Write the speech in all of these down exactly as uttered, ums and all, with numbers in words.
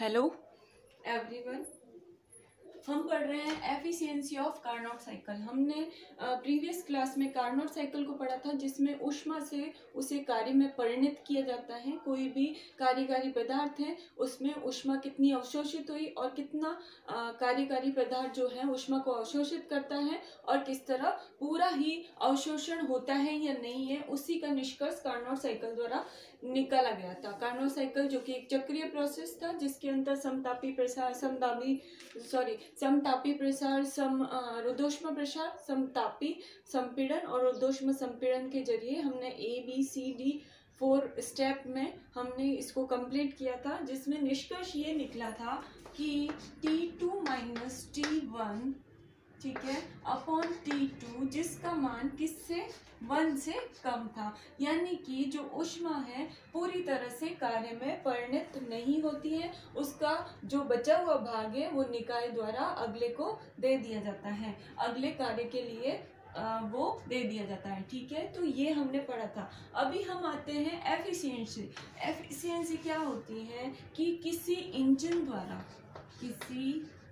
Hello everyone, हम पढ़ रहे हैं एफिशिएंसी ऑफ कार्नोट साइकिल। हमने प्रीवियस क्लास में कार्नोट साइकिल को पढ़ा था, जिसमें ऊष्मा से उसे कार्य में परिणत किया जाता है। कोई भी कार्यकारी पदार्थ है उसमें ऊष्मा कितनी अवशोषित हुई और कितना कार्यकारी पदार्थ जो है ऊष्मा को अवशोषित करता है और किस तरह पूरा ही अवशोषण होता है या नहीं है, उसी का निष्कर्ष कार्नोट साइकिल द्वारा निकाला गया था। कार्नोट साइकिल जो कि एक चक्रीय प्रोसेस था, जिसके अंदर समतापी प्रसार समदाबी सॉरी समतापी प्रसार सम रुद्धोष्म प्रसार समतापी संपीड़न और रुद्धोष्म संपीड़न के जरिए हमने A B C D four step में हमने इसको कंप्लीट किया था, जिसमें निष्कर्ष ये निकला था कि T two minus T one, ठीक है, अपॉन टी टू, जिसका मान किससे वन से कम था। यानी कि जो ऊष्मा है पूरी तरह से कार्य में परिणत नहीं होती है, उसका जो बचा हुआ भाग है वो निकाय द्वारा अगले को दे दिया जाता है, अगले कार्य के लिए आ, वो दे दिया जाता है। ठीक है, तो ये हमने पढ़ा था। अभी हम आते हैं एफिशिएंसी। एफिशिएंसी क्या होती है कि किसी इंजन द्वारा, किसी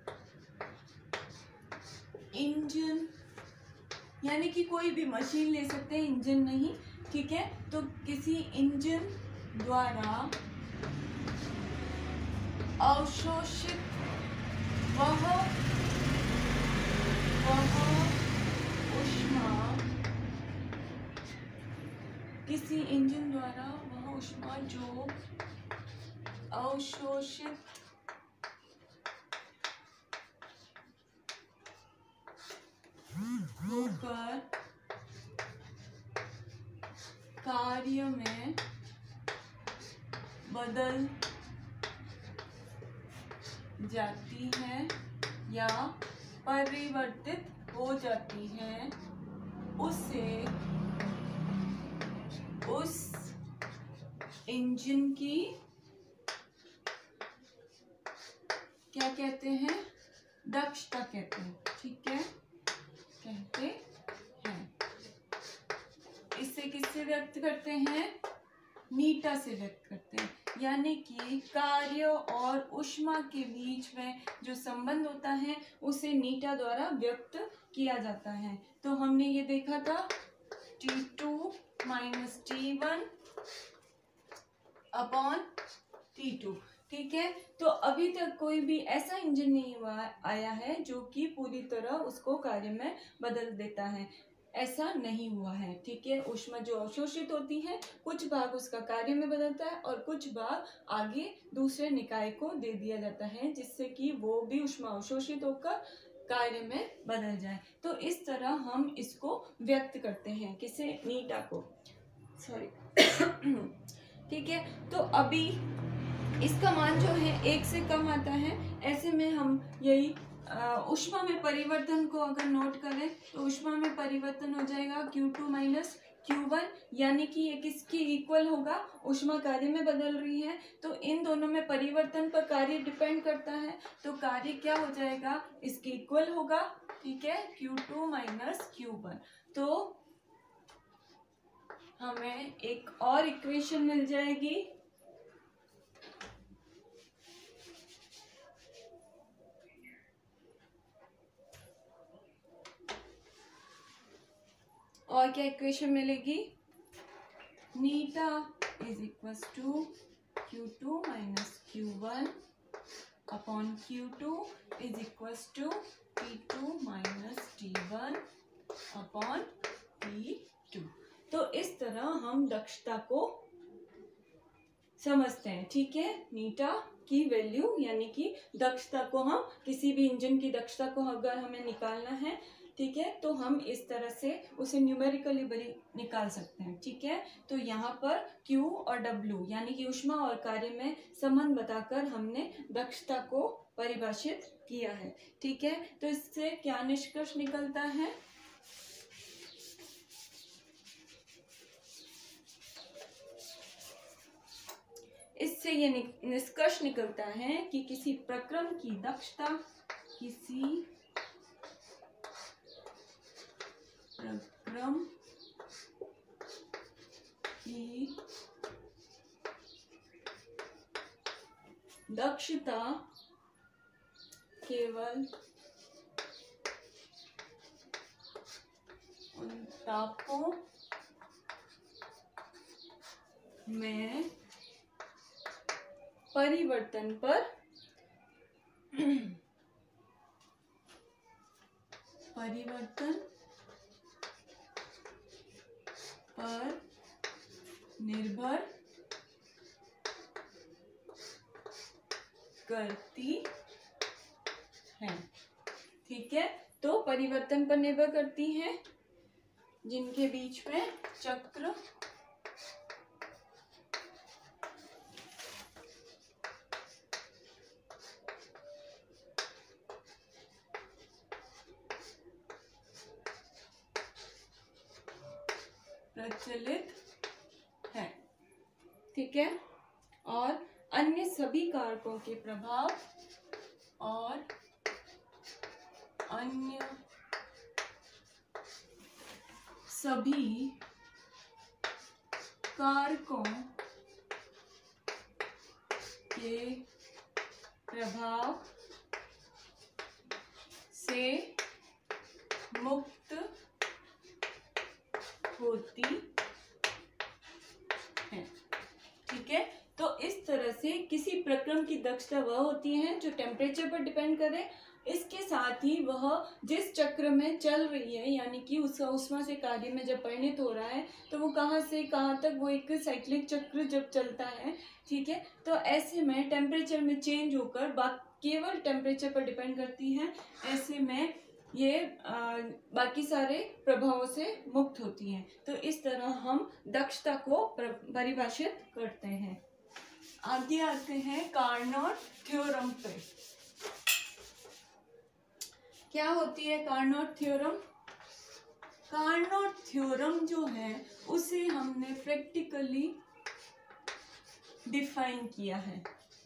इंजन यानी कि कोई भी मशीन ले सकते हैं, इंजन नहीं, ठीक है, तो किसी इंजन द्वारा अवशोषित वह वह ऊष्मा, किसी इंजन द्वारा वह ऊष्मा जो अवशोषित होकर कार्य में बदल जाती है या परिवर्तित हो जाती है, उसे उस इंजन की क्या कहते हैं, दक्षता कहते हैं। ठीक है, कहते हैं। इसे किससे व्यक्त करते हैं, नीटा से व्यक्त करते हैं। यानी कि कार्य और ऊष्मा के बीच में जो संबंध होता है उसे नीटा द्वारा व्यक्त किया जाता है। तो हमने ये देखा था T two minus T one upon T two. ठीक है, तो अभी तक कोई भी ऐसा इंजन नहीं हुआ आया है जो कि पूरी तरह उसको कार्य में बदल देता है, ऐसा नहीं हुआ है। ठीक है, ऊष्मा जो अवशोषित होती है कुछ भाग उसका कार्य में बदलता है और कुछ भाग आगे दूसरे निकाय को दे दिया जाता है, जिससे कि वो भी ऊष्मा अवशोषित होकर कार्य में बदल जाए। तो इस तरह हम इसको व्यक्त करते हैं, किसे, नीटा को, सॉरी ठीक है, तो अभी इसका मान जो है एक से कम आता है। ऐसे में हम यही ऊष्मा में परिवर्तन को अगर नोट करें तो ऊष्मा में परिवर्तन हो जाएगा Q two minus Q one, यानी कि ये किसकी इक्वल होगा, ऊष्मा कार्य में बदल रही है तो इन दोनों में परिवर्तन पर कार्य डिपेंड करता है, तो कार्य क्या हो जाएगा, इसकी इक्वल होगा। ठीक है, Q two minus Q one. तो हमें एक और इक्वेशन मिल जाएगी, और क्या इक्वेशन मिलेगी, eta is equal to Q two minus Q one upon Q two is equal to T two minus T one upon T two. तो इस तरह हम दक्षता को समझते हैं। ठीक है, नीटा की वैल्यू यानी कि दक्षता को, हम किसी भी इंजन की दक्षता को अगर हमें निकालना है, ठीक है, तो हम इस तरह से उसे न्यूमेरिकली बड़ी निकाल सकते हैं। ठीक है, तो यहाँ पर Q और W यानी कि ऊष्मा और कार्य में संबंध बताकर हमने दक्षता को परिभाषित किया है। ठीक है, तो इससे क्या निष्कर्ष निकलता है, इससे ये निष्कर्ष निकलता है कि किसी प्रक्रम की दक्षता, किसी प्रक्रम की दक्षता केवल उन तापों में परिवर्तन पर परिवर्तन पर निर्भर करती है। ठीक है, तो परिवर्तन पर निर्भर करती हैं जिनके बीच में चक्र प्रचलित है। ठीक है, और अन्य सभी कारकों के प्रभाव और अन्य सभी कारकों के प्रभाव से मुक्त होती है। ठीक है, तो इस तरह से किसी प्रक्रम की दक्षता वह होती है जो टेम्परेचर पर डिपेंड करे, इसके साथ ही वह जिस चक्र में चल रही है, यानी कि उसका उष्मा से कार्य में जब परिणत हो रहा है तो वो कहाँ से कहाँ तक, वो एक साइक्लिक चक्र जब चलता है। ठीक है, तो ऐसे में टेम्परेचर में चेंज होकर बात केवल टेम्परेचर पर डिपेंड करती है। ऐसे में ये आ, बाकी सारे प्रभावों से मुक्त होती हैं। तो इस तरह हम दक्षता को परिभाषित करते हैं। आगे आते हैं कार्नोट थ्योरम पे। क्या होती है कार्नोट थ्योरम? कार्नोट थ्योरम जो है उसे हमने प्रैक्टिकली डिफाइन किया है।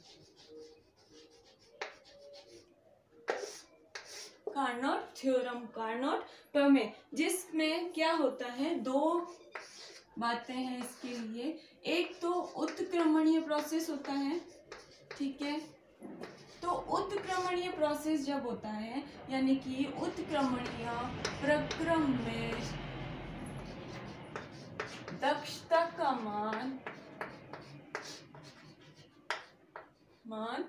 कार्नोट थ्योरम, कार्नोट प्रमेय, जिसमें क्या होता है, दो बातें हैं इसके लिए। एक तो उत्क्रमणीय प्रोसेस होता है। ठीक है, तो उत्क्रमणीय प्रोसेस जब होता है, यानी कि उत्क्रमणीय प्रक्रम में दक्षता का मान मान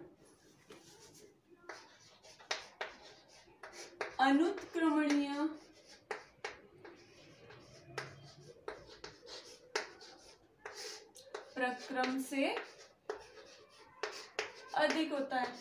अनुत्क्रमणीय प्रक्रम से अधिक होता है।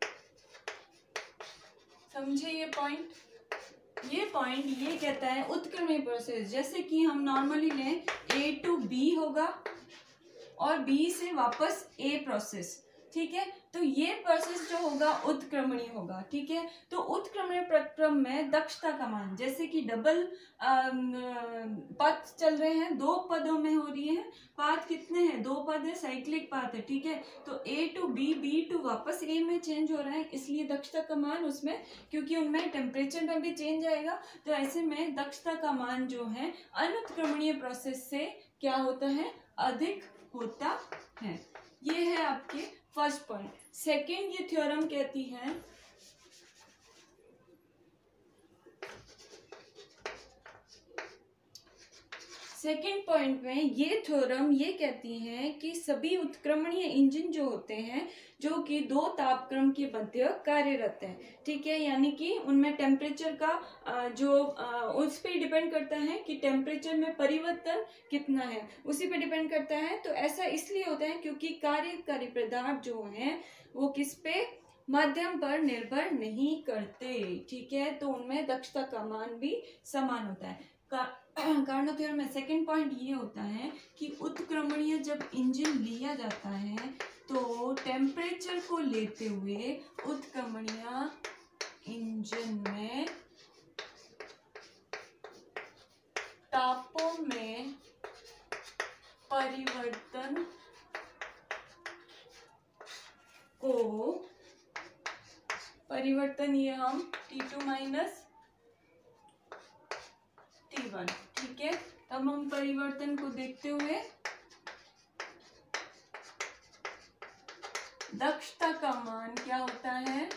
समझे ये पॉइंट? ये पॉइंट ये कहता है उत्क्रमणीय प्रोसेस, जैसे कि हम नॉर्मली लें ए टू बी होगा और बी से वापस ए प्रोसेस। ठीक है, तो ये प्रोसेस जो होगा उत्क्रमणीय होगा। ठीक है, तो उत्क्रमणीय प्रक्रम में दक्षता का मान, जैसे कि डबल पद चल रहे हैं, दो पदों में हो रही है। पाथ कितने हैं? दो पद है, साइक्लिक पाथ है। ठीक है, तो A to B, B to वापस ए में चेंज हो रहा है, इसलिए दक्षता का मान उसमें, क्योंकि उनमें टेम्परेचर में भी चेंज आएगा, तो ऐसे में दक्षता का मान जो है अनुत्क्रमणीय प्रोसेस से क्या होता है, अधिक होता है। ये है आपके फर्स्ट पॉइंट। सेकेंड, ये थ्योरम कहती है सेकेंड पॉइंट में ये थ्योरम ये कहती है कि सभी उत्क्रमणीय इंजन जो होते हैं, जो कि दो तापक्रम के मध्य कार्यरत हैं। ठीक है, यानी कि उनमें टेम्परेचर का जो उस पर डिपेंड करता है कि टेम्परेचर में परिवर्तन कितना है, उसी पे डिपेंड करता है। तो ऐसा इसलिए होता है क्योंकि कार्यकारी पदार्थ जो हैं वो किस पे, माध्यम पर निर्भर नहीं करते। ठीक है, तो उनमें दक्षता का मान भी समान होता है। कार्नोट थ्योरम में सेकंड पॉइंट ये होता है कि उत्क्रमणीय जब इंजन लिया जाता है तो टेम्परेचर को लेते हुए उत्क्रमणीय इंजन में तापों में परिवर्तन को परिवर्तन ये हम T two minus T one. ठीक है, अब हम परिवर्तन को देखते हुए दक्षता का मान क्या होता है,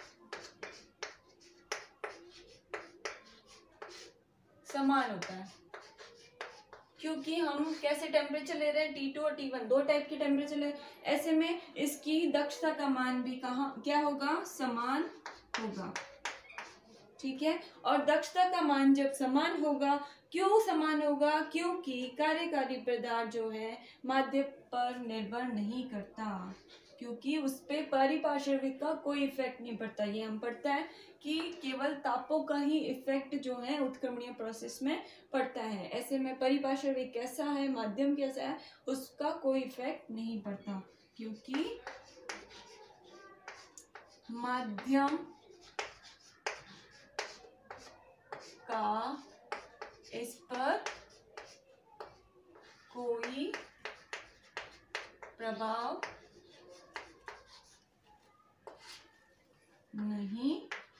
समान होता है, क्योंकि हम कैसे टेम्परेचर ले रहे हैं, टी टू और टी वन, दो टाइप के टेम्परेचर ले, ऐसे में इसकी दक्षता का मान भी कहाँ क्या होगा, समान होगा। ठीक है, और दक्षता का मान जब समान होगा, क्यों समान होगा, क्योंकि कार्यकारी पदार्थ जो है माध्य पर निर्भर नहीं करता, क्योंकि उस पे पारिपार्श्विक का कोई इफेक्ट नहीं पड़ता। ये हम पढ़ता है कि केवल तापों का ही इफेक्ट जो है उत्क्रमणीय प्रोसेस में पड़ता है। ऐसे में परिपार्श्विक कैसा है, माध्यम कैसा है, उसका कोई इफेक्ट नहीं पड़ता, क्योंकि माध्यम का इस पर कोई प्रभाव नहीं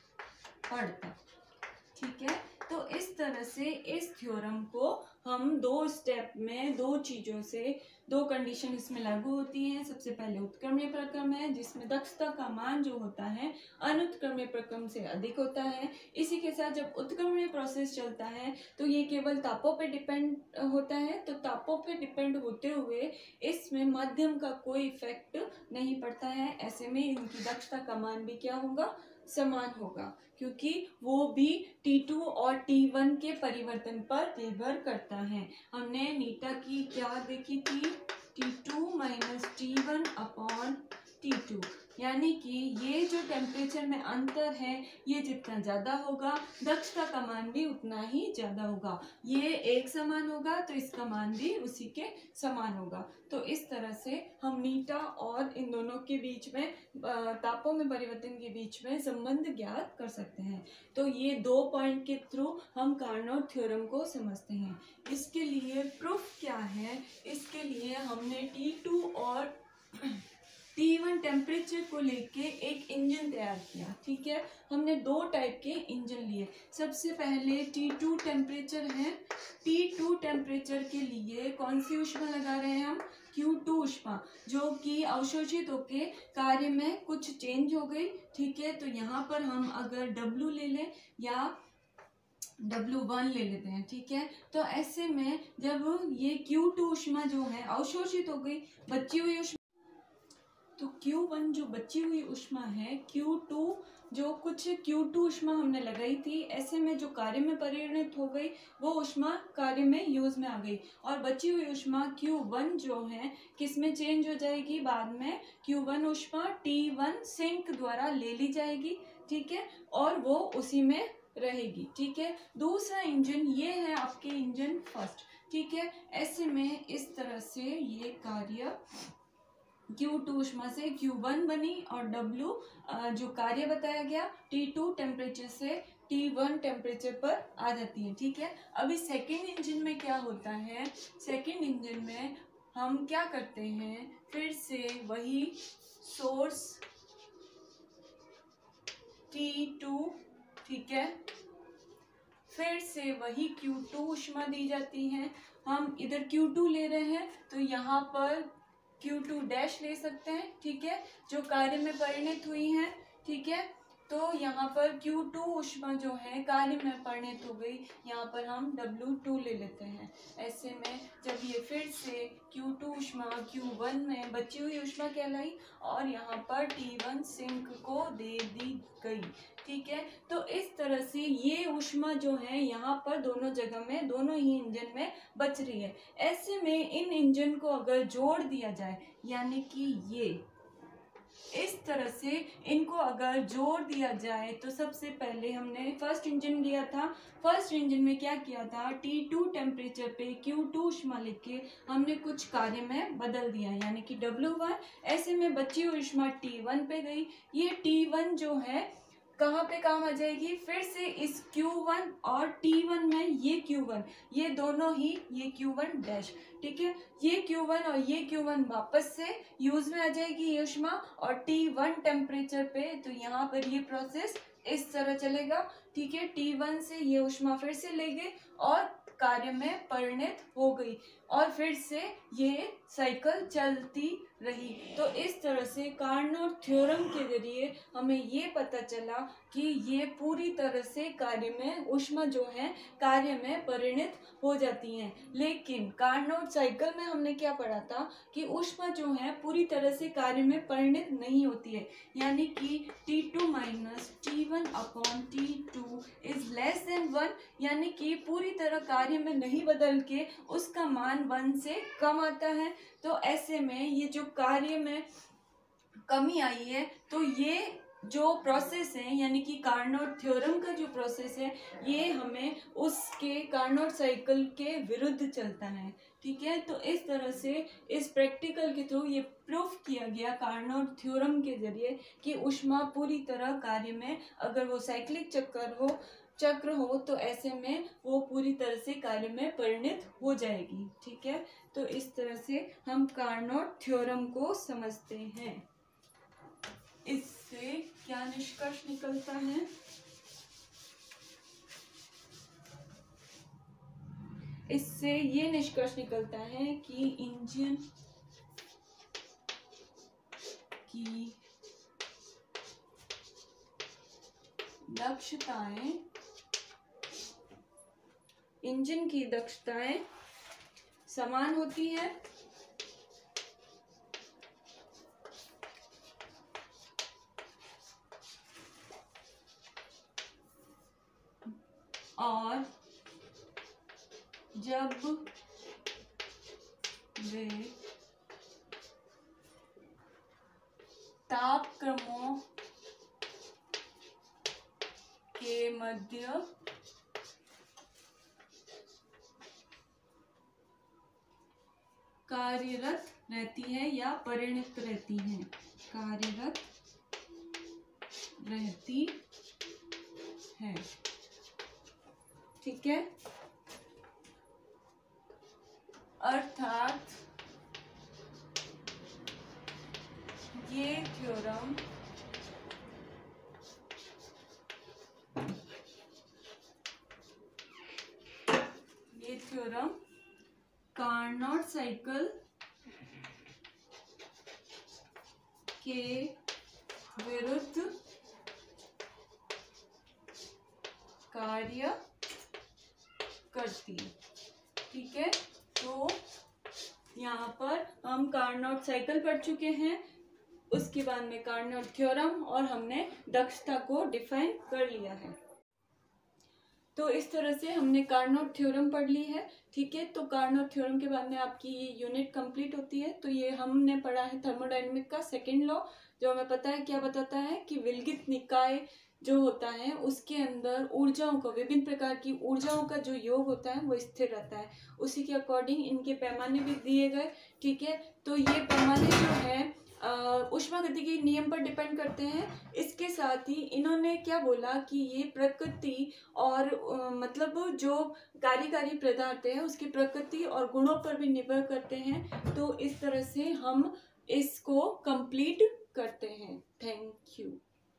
पड़ता। ठीक है, तो इस तरह से इस थ्योरम को हम दो स्टेप में, दो चीजों से, दो कंडीशन इसमें लागू होती हैं। सबसे पहले उत्क्रमणीय प्रक्रम है, जिसमें दक्षता का मान जो होता है अनुत्क्रमणीय प्रक्रम से अधिक होता है। इसी के साथ जब उत्क्रमणीय प्रोसेस चलता है तो ये केवल तापों पे डिपेंड होता है, तो तापों पे डिपेंड होते हुए इसमें माध्यम का कोई इफेक्ट नहीं पड़ता है। ऐसे में इनकी दक्षता का मान भी क्या होगा, समान होगा, क्योंकि वो भी टी टू और टी वन के परिवर्तन पर निर्भर करता है। हमने नीटा की क्या देखी थी, T two minus T one upon T two, यानी कि ये जो टेम्परेचर में अंतर है ये जितना ज़्यादा होगा दक्षता का मान भी उतना ही ज़्यादा होगा। ये एक समान होगा तो इसका मान भी उसी के समान होगा। तो इस तरह से हम नीटा और इन दोनों के बीच में, तापों में परिवर्तन के बीच में संबंध ज्ञात कर सकते हैं। तो ये दो पॉइंट के थ्रू हम कार्नोट थ्योरम को समझते हैं। इसके लिए प्रूफ क्या है, इसके लिए हमने टी टू और टी वन टेम्परेचर को लेके एक इंजन तैयार किया। ठीक है, हमने दो टाइप के इंजन लिए। सबसे पहले टी टू टेम्परेचर है, टी टू टेम्परेचर के लिए कौन सी ऊष्मा लगा रहे हैं हम, क्यू टू ऊष्मा, जो कि अवशोषित होके कार्य में कुछ चेंज हो गई। ठीक है, तो यहाँ पर हम अगर डब्ल्यू ले लें या डब्ल्यू वन ले लेते हैं। ठीक है, तो ऐसे में जब ये क्यू टू ऊष्मा जो है अवशोषित हो गई, बची हुई ऊष्मा, तो क्यू वन जो बची हुई ऊष्मा है, क्यू टू जो कुछ क्यू टू ऊष्मा हमने लगाई थी, ऐसे में जो कार्य में परिणत हो गई वो ऊष्मा कार्य में यूज में आ गई, और बची हुई ऊष्मा क्यू वन जो है किस में चेंज हो जाएगी, बाद में क्यू वन ऊष्मा टी वन सिंक द्वारा ले ली जाएगी। ठीक है, और वो उसी में रहेगी। ठीक है, दूसरा इंजन ये है आपके इंजन फर्स्ट। ठीक है, ऐसे में इस तरह से ये कार्य क्यू टू ऊष्मा से क्यू वन बनी, और डब्ल्यू जो कार्य बताया गया टी टू टेम्परेचर से टी वन टेम्परेचर पर आ जाती है। ठीक है, अभी सेकेंड इंजन में क्या होता है, सेकेंड इंजन में हम क्या करते हैं, फिर से वही सोर्स टी टू, ठीक है, फिर से वही क्यू टू ऊष्मा दी जाती है। हम इधर क्यू टू ले रहे हैं तो यहाँ पर क्यू टू डैश ले सकते हैं। ठीक है, जो कार्य में परिणत हुई है। ठीक है, तो यहाँ पर क्यू टू ऊष्मा जो है कार्य में परिणत हो गई, यहाँ पर हम डब्ल्यू टू ले लेते हैं। ऐसे में जब ये फिर से क्यू टू ऊष्मा क्यू वन में बची हुई ऊष्मा कहलाई, और यहाँ पर टी वन सिंक को दे दी गई। ठीक है, तो इस तरह से ये ऊष्मा जो है यहाँ पर दोनों जगह में, दोनों ही इंजन में बच रही है। ऐसे में इन इंजन को अगर जोड़ दिया जाए, यानी कि ये इस तरह से इनको अगर जोड़ दिया जाए, तो सबसे पहले हमने फर्स्ट इंजन लिया था। फर्स्ट इंजन में क्या किया था, टी टू टेम्परेचर पे क्यू टू ऊष्मा लेके हमने कुछ कार्य में बदल दिया, यानी कि डब्ल्यू वन। ऐसे में बची हुई ऊष्मा टी वन पे गई। ये टी वन जो है कहाँ पे काम आ जाएगी, फिर से इस क्यू वन और टी वन में ये क्यू वन, ये दोनों ही ये क्यू वन डैश। ठीक है, ये क्यू वन और ये क्यू वन वापस से यूज में आ जाएगी ये ऊष्मा, और टी वन टेम्परेचर पे तो यहाँ पर ये प्रोसेस इस तरह चलेगा। ठीक है, टी वन से ये ऊष्मा फिर से ले गए और कार्य में परिणत हो गई और फिर से ये साइकिल चलती रही। तो इस तरह से कार्नोट थ्योरम के जरिए हमें ये पता चला कि ये पूरी तरह से कार्य में ऊष्मा जो है कार्य में परिणत हो जाती हैं। लेकिन कार्नोट साइकिल में हमने क्या पढ़ा था कि ऊष्मा जो है पूरी तरह से कार्य में परिणत नहीं होती है, यानी कि T two minus T one upon T two is less than one, यानी कि पूरी तरह कार्य में नहीं बदल के उसका मान वन से कम आता है। तो ऐसे में ये जो कार्य में कमी आई है, तो ये जो प्रोसेस है यानी कि कार्नोट थ्योरम का जो प्रोसेस है ये हमें उसके कार्नोट साइकिल के विरुद्ध चलता है। ठीक है, तो इस तरह से इस प्रैक्टिकल के थ्रू ये प्रूफ किया गया कार्नोट थ्योरम के जरिए कि ऊष्मा पूरी तरह कार्य में, अगर वो साइक्लिक चक्कर हो चक्र हो तो ऐसे में वो पूरी तरह से कार्य में परिणत हो जाएगी। ठीक है, तो इस तरह से हम कार्नोट थ्योरम को समझते हैं। इससे क्या निष्कर्ष निकलता है? इससे ये निष्कर्ष निकलता है कि इंजन की दक्षताएं इंजन की दक्षताएं समान होती है और जब वे तापक्रमों के मध्य कार्यरत रहती है या परिणत रहती हैं कार्यरत रहती है। ठीक है, अर्थात ये थ्योरम ये थ्योरम कार्नोट साइकिल के विरुद्ध कार्य करती है। ठीक है, तो यहाँ पर हम कार्नोट साइकिल पढ़ चुके हैं, उसके बाद में कार्नोट थ्योरम और हमने दक्षता को डिफाइन कर लिया है। तो इस तरह से हमने कार्नोट थ्योरम पढ़ ली है। ठीक है, तो कार्नोट थ्योरम के बाद में आपकी ये यूनिट कंप्लीट होती है। तो ये हमने पढ़ा है थर्मोडायनेमिक का सेकेंड लॉ, जो हमें पता है क्या बताता है कि विलगित निकाय जो होता है उसके अंदर ऊर्जाओं का, विभिन्न प्रकार की ऊर्जाओं का जो योग होता है वो स्थिर रहता है। उसी के अकॉर्डिंग इनके पैमाने भी दिए गए। ठीक है, तो ये पैमाने जो है ऊष्मागतिकी नियम पर डिपेंड करते हैं। इसके साथ ही इन्होंने क्या बोला कि ये प्रकृति और आ, मतलब जो कार्यकारी पदार्थ है उसकी प्रकृति और गुणों पर भी निर्भर करते हैं। तो इस तरह से हम इसको कंप्लीट करते हैं। Thank you.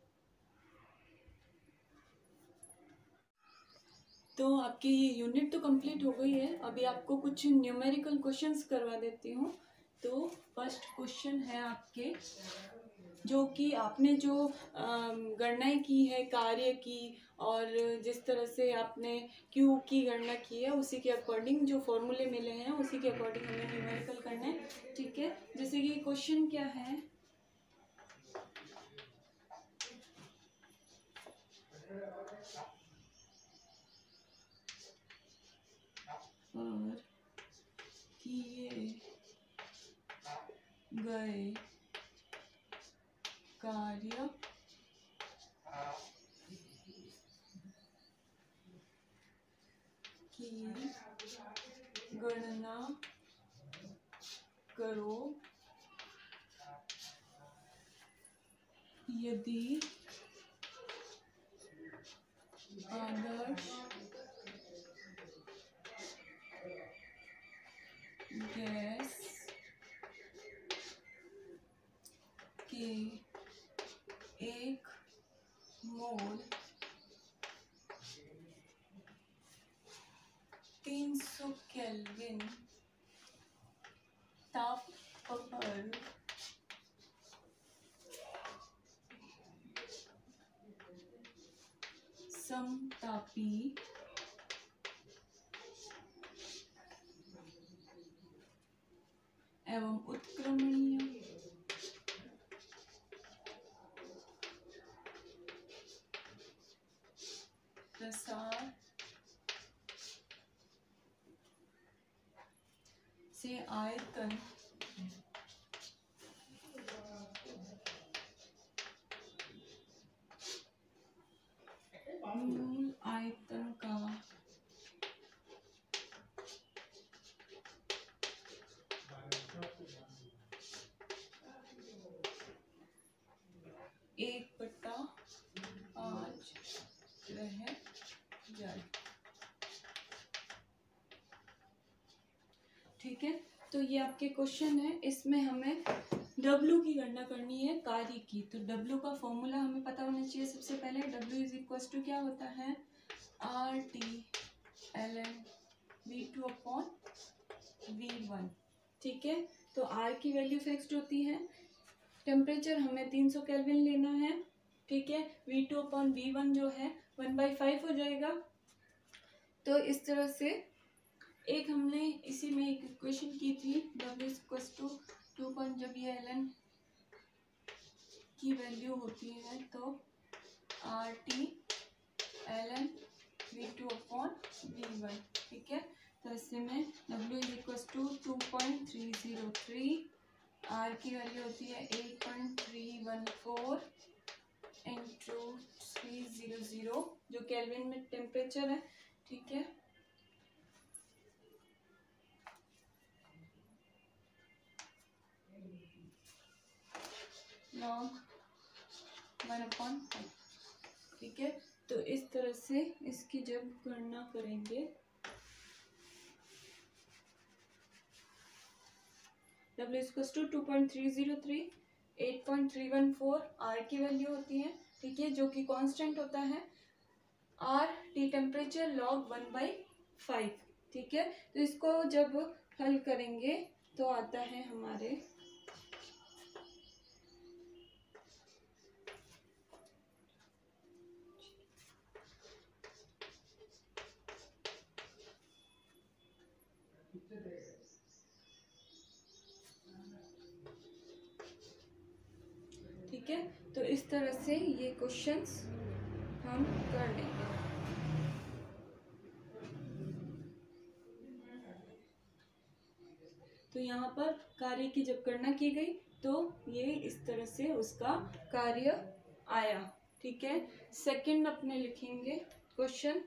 तो आपकी ये यूनिट तो कंप्लीट हो गई है। अभी आपको कुछ न्यूमेरिकल क्वेश्चंस करवा देती हूँ। तो फर्स्ट क्वेश्चन है आपके, जो कि आपने जो गणनाएं की है कार्य की और जिस तरह से आपने क्यू की गणना की है उसी के अकॉर्डिंग जो फॉर्मूले मिले हैं उसी के अकॉर्डिंग हमें न्यूमेरिकल करना है। ठीक है, जैसे कि क्वेश्चन क्या है, और किए गए कार्य की गणना करो यदि आदर्श गैस के एक मोल तीन केल्विन ताप पर समतापी एवं उत्क्रमणीय प्रसार से आयतन मूल आयतन का एक बट्टा पाँच रह जाए। ठीक है, तो ये आपके क्वेश्चन है। इसमें हमें W की गणना करनी है, कार्य की। तो W का फॉर्मूला हमें पता होना चाहिए। सबसे पहले W इज इक्वल टू क्या होता है, R T L N V two upon V one. ठीक है, तो R की वैल्यू फिक्स्ड होती है। टेम्परेचर हमें तीन सौ केल्विन लेना है। ठीक है, V two upon V one जो है वन बाई फाइव हो जाएगा। तो इस तरह से एक हमने इसी में एक इक्वेशन की थी, W equal to two point, जब ये एल एन की वैल्यू होती है तो R T L N V two upon V one. ठीक है, तो इससे में W is equal to two point three zero three, R की वैल्यू होती है eight point three one four into three zero zero, जो केल्विन में टेम्परेचर है। ठीक है, लॉग वन अपॉन फाइव। ठीक है, तो इस तरह से इसकी जब गणना करेंगे, W equal to two point three zero three, eight point three one four R की वैल्यू होती है। ठीक है, जो कि कांस्टेंट होता है, R T temperature log one by five. ठीक है, तो इसको जब हल करेंगे तो आता है हमारे ठीक है, तो इस तरह से ये क्वेश्चंस हम कर लेंगे। तो यहाँ पर कार्य की जब गणना की गई तो ये इस तरह से उसका कार्य आया। ठीक है, सेकंड अपने लिखेंगे क्वेश्चन।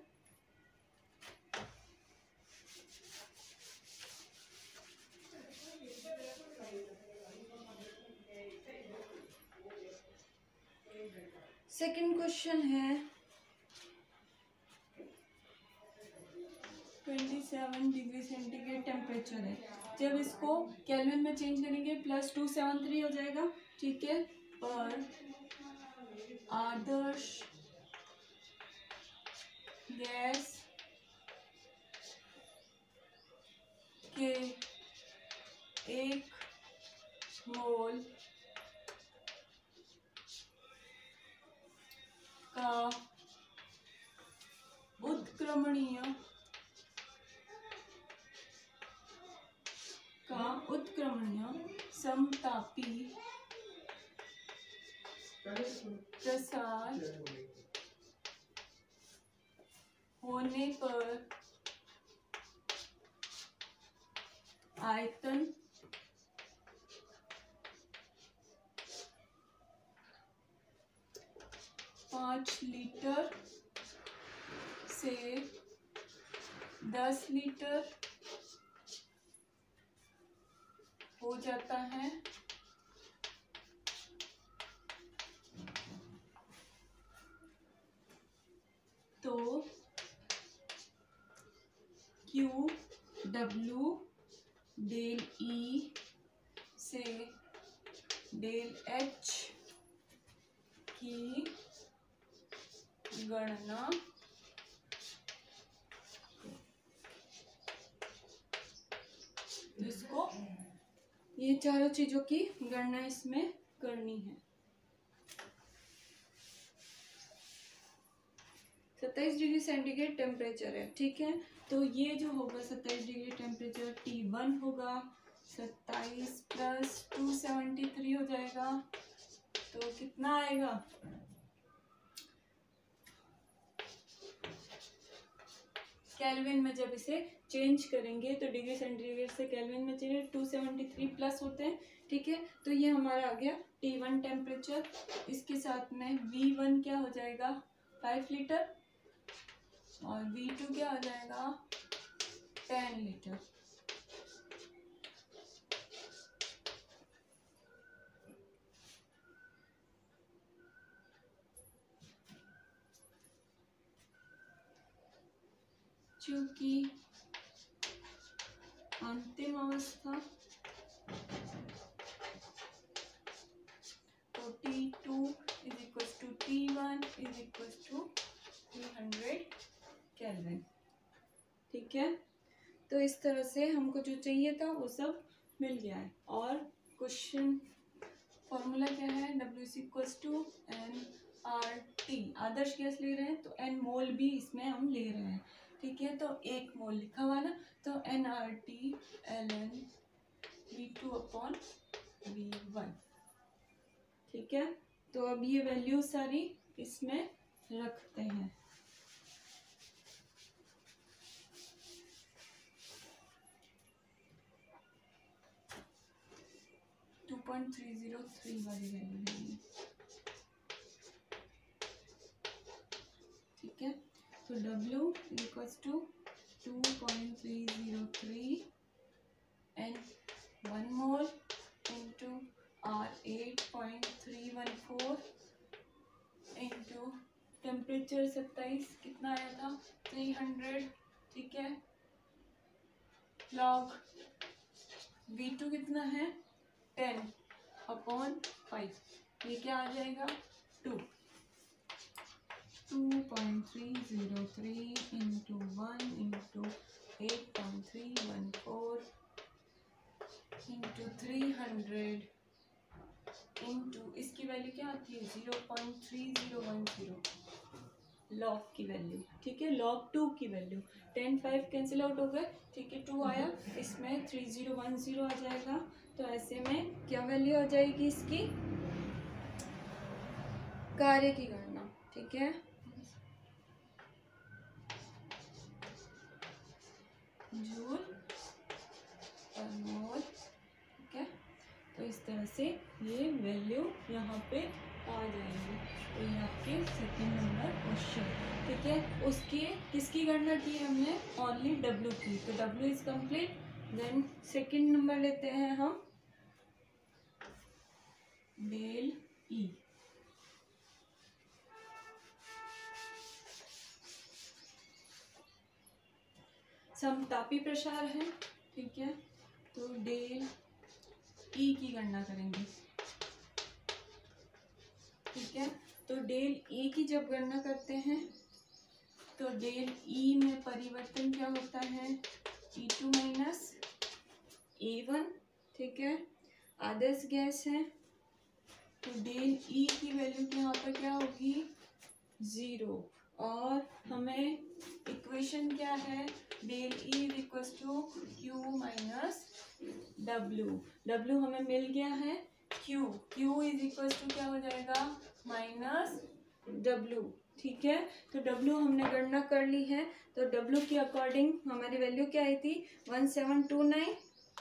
सेकंड क्वेश्चन है सत्ताईस डिग्री सेंटीग्रेड टेम्परेचर है। जब इसको केल्विन में चेंज करेंगे प्लस टू सेवन थ्री हो जाएगा। ठीक है, पर आदर्श गैस के एक मोल का उत्क्रमणीय का उत्क्रमणीय समतापी प्रसार होने पर आयतन पाँच लीटर से दस लीटर हो जाता है। तो क्यू डब्ल्यू डेल ई से डेल एच की गणना तो इसको ये चारों चीजों की गणना इसमें करनी है। सत्ताईस डिग्री सेंटीग्रेड टेम्परेचर है, ठीक है। तो ये जो होगा सत्ताईस डिग्री टेम्परेचर टी वन होगा, सत्ताईस प्लस टू सेवेंटी थ्री हो जाएगा, तो कितना आएगा, केल्विन में जब इसे चेंज करेंगे तो डिग्री सेंटीग्रेड से केल्विन में change two seventy three plus होते हैं, ठीक है। तो ये हमारा आ गया टी वन टेम्परेचर। इसके साथ में वी वन क्या हो जाएगा, फाइव लीटर, और वी टू क्या हो जाएगा, टेन लीटर। चूंकि अंतिम अवस्था तो T two is equal to T one is equal to three hundred kelvin, ठीक है। तो इस तरह से हमको जो चाहिए था वो सब मिल गया है। और क्वेश्चन फॉर्मूला क्या है, W is equal to N R T. आदर्श गैस ले रहे हैं तो एन मोल भी इसमें हम ले रहे हैं, ठीक है। तो एक मोल लिखा हुआ ना, तो N R T L N V two upon V one, ठीक है। तो अब ये वैल्यू सारी इसमें रखते हैं। Two point three zero three वाली वैल्यू लेंगे, ठीक है। तो W equals to two point three zero three N one mole into R eight point three one four into temperature सत्ताईस कितना आया था, थ्री हंड्रेड, ठीक है। लॉग वी टू कितना है, टेन अपॉन फाइव, ये क्या आ जाएगा, two two point three zero three into one into eight point three one four into three hundred into इसकी वैल्यू क्या आती है, zero point three zero one zero log की वैल्यू, ठीक है। लॉग टू की value ten five cancel out हो गए, ठीक है। टू आया, इसमें थ्री जीरो वन जीरो आ जाएगा। तो ऐसे में क्या वैल्यू आ जाएगी इसकी, कार्य की गणना, ठीक है। जूल पर मोल, ठीक है। तो इस तरह से ये वैल्यू यहाँ पे आ जाएगी। तो ये आपके सेकेंड नंबर क्वेश्चन, ठीक है। उसकी किसकी गणना की हमने, ओनली W की, तो W is complete. Then second number लेते हैं हम डेल E। समतापी प्रसार है, ठीक है। तो डेल E की गणना करेंगे, ठीक है। तो डेल E की जब गणना करते हैं तो डेल E में परिवर्तन क्या होता है, E two minus A one, ठीक है। आदर्श गैस है तो डेल E की वैल्यू यहाँ पर क्या होगी, जीरो। और हमें इक्वेशन क्या है, del E equal to Q minus W. W हमें मिल गया है, Q Q is equal to क्या हो जाएगा, माइनस डब्ल्यू, ठीक है। तो डब्ल्यू हमने गणना कर ली है। तो डब्ल्यू के अकॉर्डिंग हमारी वैल्यू क्या आई थी, one seven two nine.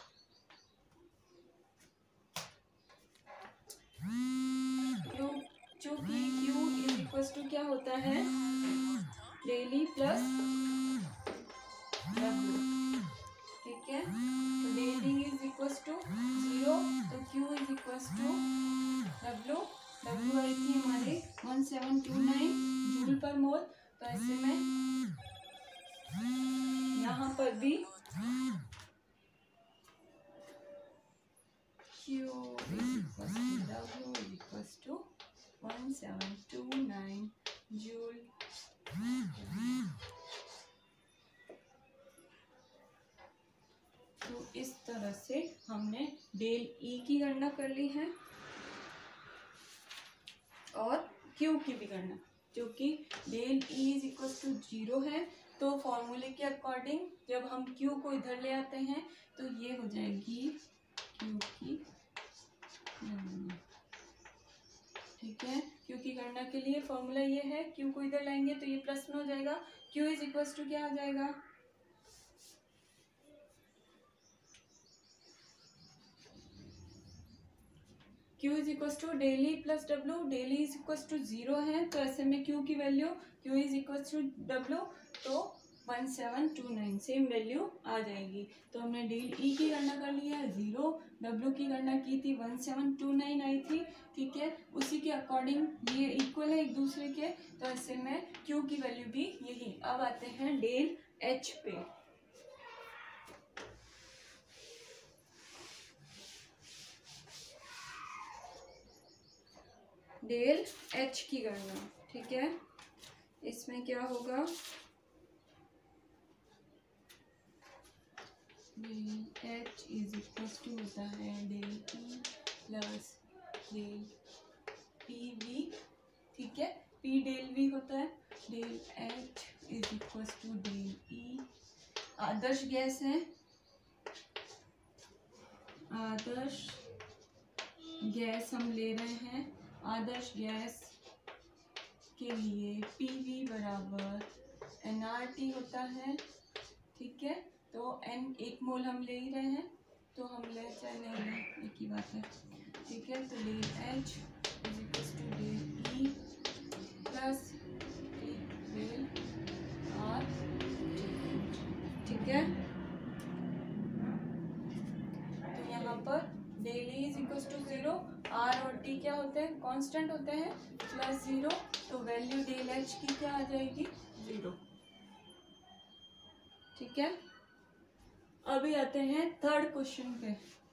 Q चूंकि क्यू इज इक्वल टू क्या होता है, डेली प्लस डब्ल्यू, ठीक है। तो del E is equal to zero, तो Q is equal to W. W आई थी हमारे one seven two nine joule per mole. तो ऐसे में यहाँ पर भी Q is equal to W is equal to one seven two nine joule. तो इस तरह से हमने डेल ई की गणना कर ली है और क्यू की भी गणना, जो कि del E is equal to zero है। तो फॉर्मूले के अकॉर्डिंग जब हम क्यू को इधर ले आते हैं तो ये हो जाएगी क्यू की गणना। ठीक है, क्यू की गणना के लिए फॉर्मूला ये है, क्यू को इधर लाएंगे तो ये प्लस में हो जाएगा। क्यू इज इक्वल टू क्या आ जाएगा, Q is equal to del E plus W. Del E is equal to zero है तो ऐसे में Q की value Q is equal to W तो one seven two nine same value आ जाएगी। तो हमने डेल ई की गणना कर ली है जीरो, डब्ल्यू की गणना की थी वन सेवन टू नाइन आई थी। ठीक है, उसी के अकॉर्डिंग ये इक्वल है एक दूसरे के, तो ऐसे में Q की वैल्यू भी यही। अब आते हैं डेल एच पे। डेल एच की गणना, ठीक है, इसमें क्या होगा, del H is equal to होता है del E plus del P V. ठीक है, पी डेल वी होता है, del H is equal to del E. आदर्श गैस है, आदर्श गैस हम ले रहे हैं। आदर्श गैस के लिए पी वी बराबर एन आर टी होता है। ठीक है, तो एन एक मोल हम ले ही रहे हैं, तो हम ले चाहे नहीं लें एक ही बात है। ठीक है, तो del H is equal to del E plus del R. ठीक है, तो यहाँ पर del E is equal to zero, R और टी क्या होते हैं, कांस्टेंट होते हैं, प्लस जीरो, तो वैल्यू डेल एच की क्या आ जाएगी, जीरो। ठीक है, अभी आते हैं थर्ड क्वेश्चन पे।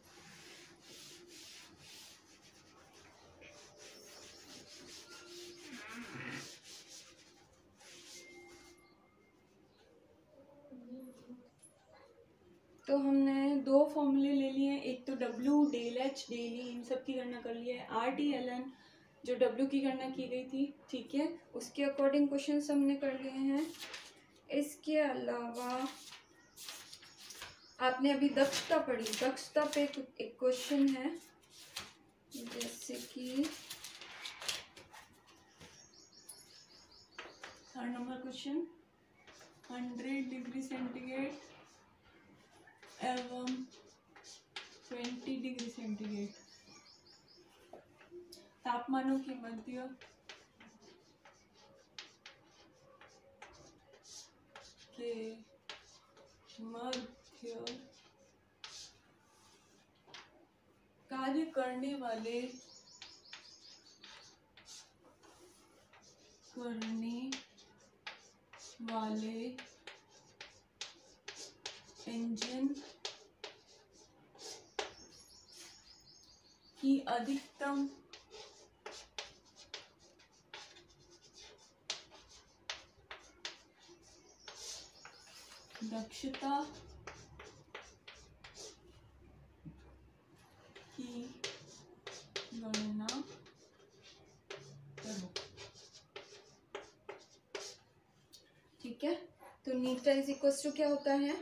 तो हमने दो फॉर्मूले ले लिए हैं, एक तो W, del H, del E, इन सब की गणना कर ली है। आर टी एल एन जो डब्ल्यू की गणना की गई थी, ठीक है, उसके अकॉर्डिंग क्वेश्चन हमने कर लिए हैं। इसके अलावा आपने अभी दक्षता पढ़ी, दक्षता पे एक क्वेश्चन है, जैसे कि third number question, hundred degree centigrade एवं ट्वेंटी डिग्री सेंटीग्रेड तापमानों के मध्य के मध्य कार्य करने वाले करने वाले इंजन की अधिकतम दक्षता की गणना करो। ठीक है, तो नीटा इज इक्वल टू क्या होता है,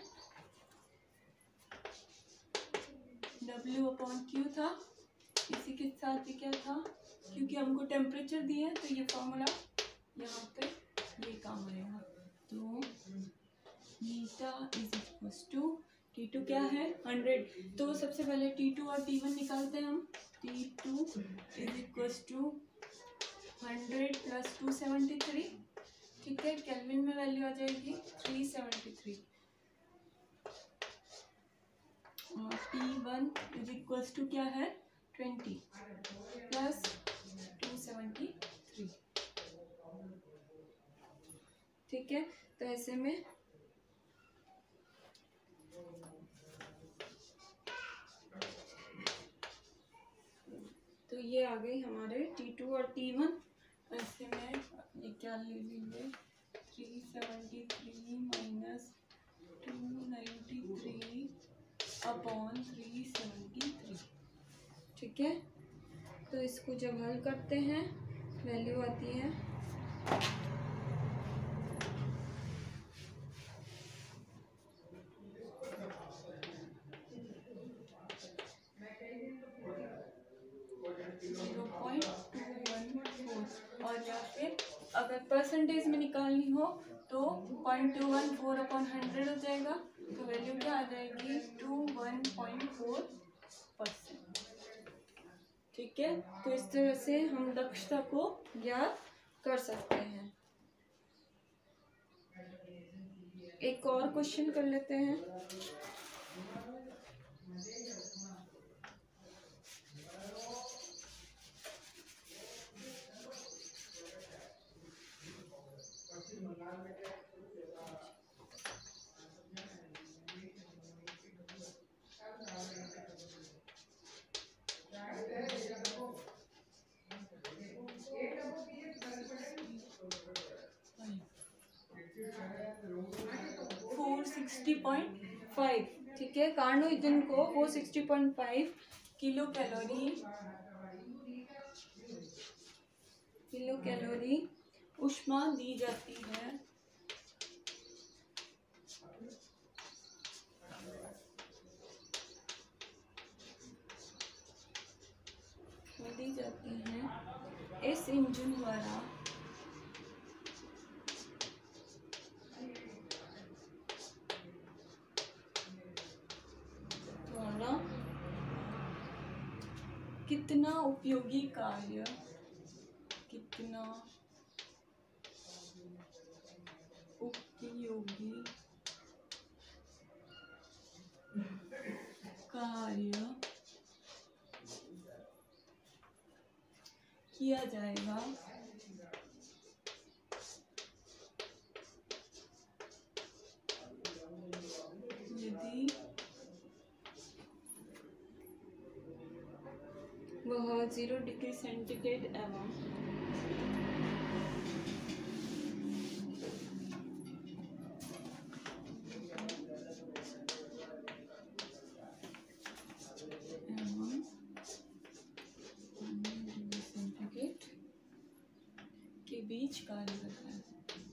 W अपॉन क्यू था, इसी के साथ ये क्या था, क्योंकि हमको टेम्परेचर दिए हैं तो ये फॉर्मूला यहाँ पे ये काम आएगा। तो eta is equal to T two क्या है, हंड्रेड, तो सबसे पहले टी टू और टी वन निकालते हैं हम। T two is equal to hundred plus two seventy three. ठीक है, केल्विन में वैल्यू आ जाएगी थ्री सेवेंटी थ्री, और T one is equal to क्या है, twenty plus two seventy three. ठीक है, तो ऐसे में तो ये आ गई हमारे टी टू और टी वन। ऐसे में ये क्या ले लेंगे, three seventy three minus two ninety three upon three seventy three. ठीक है, तो इसको जब हल करते हैं वैल्यू आती है zero point two one four, और या फिर अगर परसेंटेज में निकालनी हो तो point two one four upon hundred हो जाएगा, तो वैल्यू क्या आ जाएगी two one point four percent. ठीक है, तो इस तरह से हम दक्षता को ज्ञात कर सकते हैं। एक और क्वेश्चन कर लेते हैं। Four sixty point five. ठीक है, कार्नो ईंधन को four sixty point five kilo calorie kilo calorie ऊष्मा दी जाती है दी जाती है इस इंजन द्वारा द्वारा कितना उपयोगी कार्य कितना उपयोगी कार्य किया जाएगा यदि वह जीरो डिग्री सेंटीग्रेड एवं सेंटीग्रेड के बीच कार्य करता है।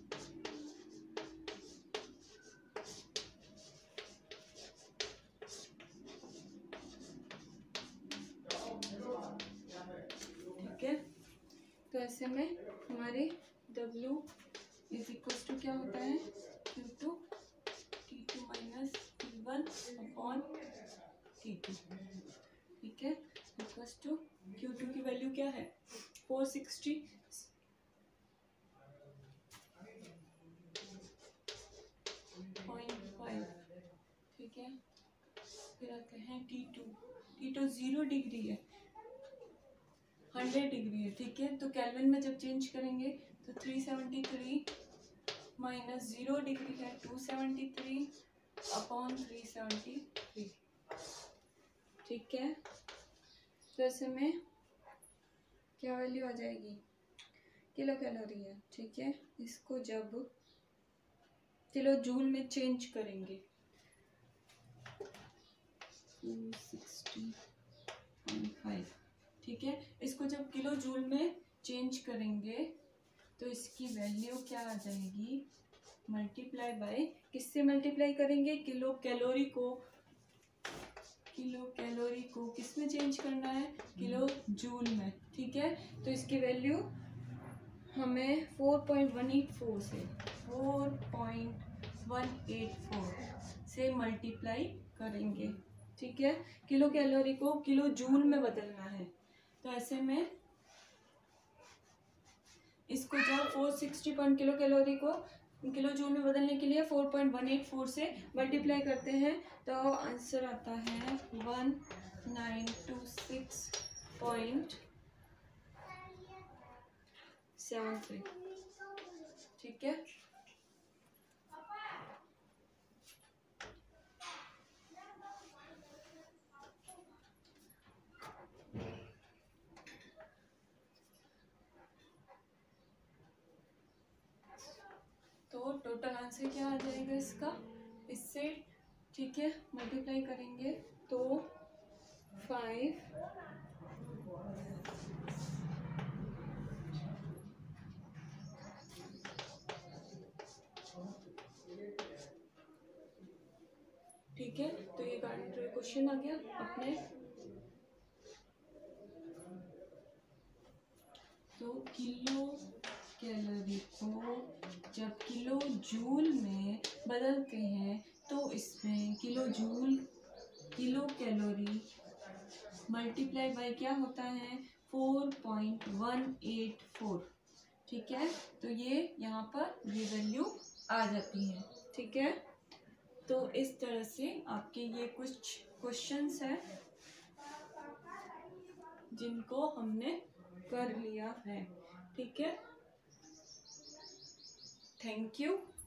ठीक है, तो ऐसे में हमारे W इज इक्वल टू क्या होता है Q two T two minus T one upon T two. ठीक है, इक्वल टू क्यू टू की वैल्यू क्या है फोर सिक्सटी पॉइंट फाइव। ठीक है, फिर आते हैं T two T two zero degree है, हंड्रेड डिग्री है। ठीक है, तो केल्विन में जब चेंज करेंगे तो three seventy three minus zero degree है two seventy three upon three seventy three. ठीक है, तो ऐसे में क्या वैल्यू आ जाएगी किलो कैलोरी है। ठीक है, इसको जब किलो जूल में चेंज करेंगे टू सिक्सटी पॉइंट फाइव। ठीक है, इसको जब किलो जूल में चेंज करेंगे तो इसकी वैल्यू क्या आ जाएगी मल्टीप्लाई बाय किससे मल्टीप्लाई करेंगे किलो कैलोरी को किलो कैलोरी को किस में चेंज करना है किलो जूल में। ठीक है, तो इसकी वैल्यू हमें four point one eight four से four point one eight four से मल्टीप्लाई करेंगे। ठीक है, किलो कैलोरी को किलो जूल में बदलना है, तो ऐसे में इसको जब four sixty point kilo calorie को किलो जूल में बदलने के लिए four point one eight four से मल्टीप्लाई करते हैं तो आंसर आता है one nine two six point seven three. ठीक है, तो टोटल आंसर क्या आ जाएगा इसका, इससे ठीक है, मल्टीप्लाई करेंगे तो फाइव ठीक है, तो ये क्वेश्चन आ गया अपने। तो किलो कैलोरी को जब किलो जूल में बदलते हैं तो इसमें kilojoule kilocalorie multiply by क्या होता है, four point one eight four. ठीक है, तो ये यहाँ पर ये वैल्यू आ जाती है। ठीक है, तो इस तरह से आपके ये कुछ क्वेश्चंस हैं जिनको हमने कर लिया है। ठीक है, थैंक यू।